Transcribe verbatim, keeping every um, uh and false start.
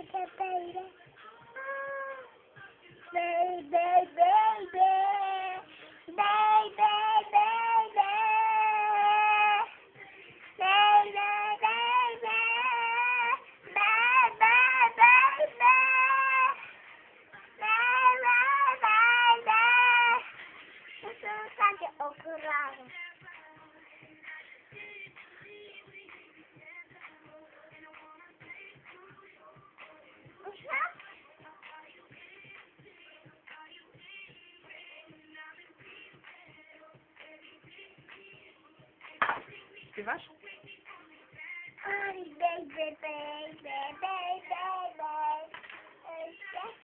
baby. Baby, baby. Baby, baby. Baby, baby. Baby, baby. Baby, baby. Muszę takie okulary. Śpiewasz? Oj, baby.